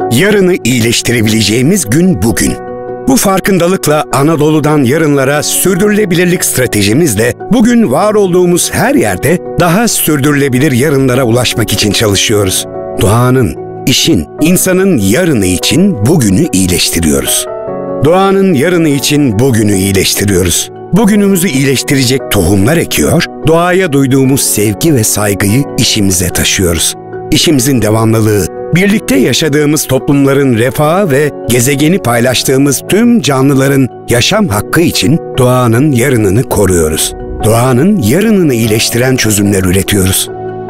Yarını iyileştirebileceğimiz gün bugün. Bu farkındalıkla Anadolu'dan yarınlara sürdürülebilirlik stratejimizle bugün var olduğumuz her yerde daha sürdürülebilir yarınlara ulaşmak için çalışıyoruz. Doğanın, işin, insanın yarını için bugünü iyileştiriyoruz. Doğanın yarını için bugünü iyileştiriyoruz. Bugünümüzü iyileştirecek tohumlar ekiyor, doğaya duyduğumuz sevgi ve saygıyı işimize taşıyoruz. İşimizin devamlılığı, birlikte yaşadığımız toplumların refahı ve gezegeni paylaştığımız tüm canlıların yaşam hakkı için doğanın yarınını koruyoruz. Doğanın yarınını iyileştiren çözümler üretiyoruz.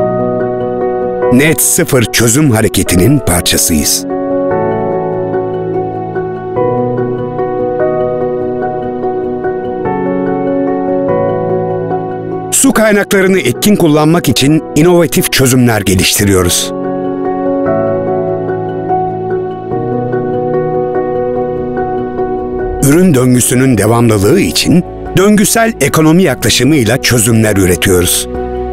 Net Sıfır çözüm hareketinin parçasıyız. Su kaynaklarını etkin kullanmak için inovatif çözümler geliştiriyoruz. Ürün döngüsünün devamlılığı için döngüsel ekonomi yaklaşımıyla çözümler üretiyoruz.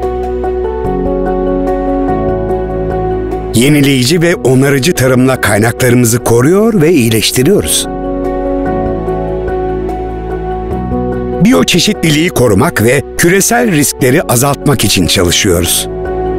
Yenileyici ve onarıcı tarımla kaynaklarımızı koruyor ve iyileştiriyoruz. Biyoçeşitliliği korumak ve küresel riskleri azaltmak için çalışıyoruz.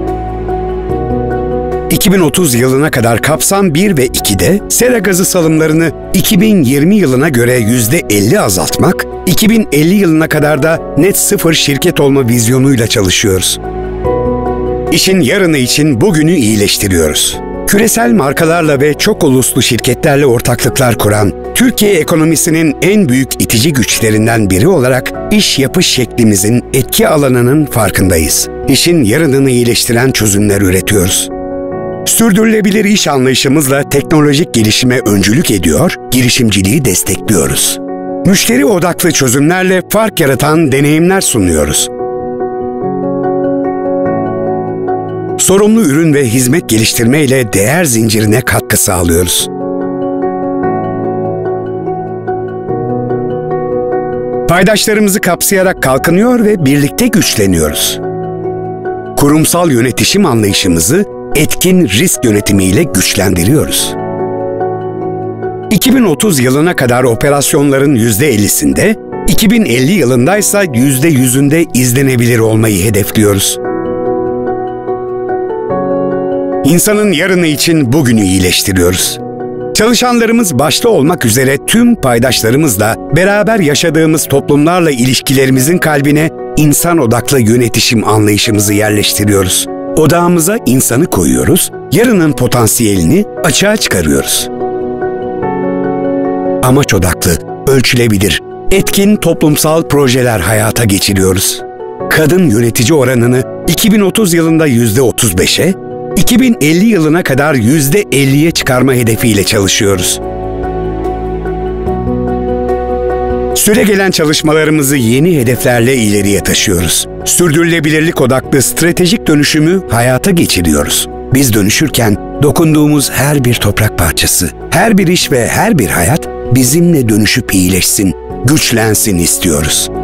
2030 yılına kadar kapsam 1 ve 2'de sera gazı salımlarını 2020 yılına göre %50 azaltmak, 2050 yılına kadar da net sıfır şirket olma vizyonuyla çalışıyoruz. İşin yarını için bugünü iyileştiriyoruz. Küresel markalarla ve çok uluslu şirketlerle ortaklıklar kuran, Türkiye ekonomisinin en büyük itici güçlerinden biri olarak iş yapış şeklimizin etki alanının farkındayız. İşin yarınını iyileştiren çözümler üretiyoruz. Sürdürülebilir iş anlayışımızla teknolojik gelişime öncülük ediyor, girişimciliği destekliyoruz. Müşteri odaklı çözümlerle fark yaratan deneyimler sunuyoruz. Sorumlu ürün ve hizmet geliştirme ile değer zincirine katkı sağlıyoruz. Paydaşlarımızı kapsayarak kalkınıyor ve birlikte güçleniyoruz. Kurumsal yönetişim anlayışımızı etkin risk yönetimiyle güçlendiriyoruz. 2030 yılına kadar operasyonların %50'sinde, 2050 yılındaysa %100'ünde izlenebilir olmayı hedefliyoruz. İnsanın yarını için bugünü iyileştiriyoruz. Çalışanlarımız başta olmak üzere tüm paydaşlarımızla beraber yaşadığımız toplumlarla ilişkilerimizin kalbine insan odaklı yönetişim anlayışımızı yerleştiriyoruz. Odağımıza insanı koyuyoruz, yarının potansiyelini açığa çıkarıyoruz. Amaç odaklı, ölçülebilir, etkin toplumsal projeler hayata geçiriyoruz. Kadın yönetici oranını 2030 yılında %35'e, 2050 yılına kadar %50'ye çıkarma hedefiyle çalışıyoruz. Süregelen çalışmalarımızı yeni hedeflerle ileriye taşıyoruz. Sürdürülebilirlik odaklı stratejik dönüşümü hayata geçiriyoruz. Biz dönüşürken dokunduğumuz her bir toprak parçası, her bir iş ve her bir hayat bizimle dönüşüp iyileşsin, güçlensin istiyoruz.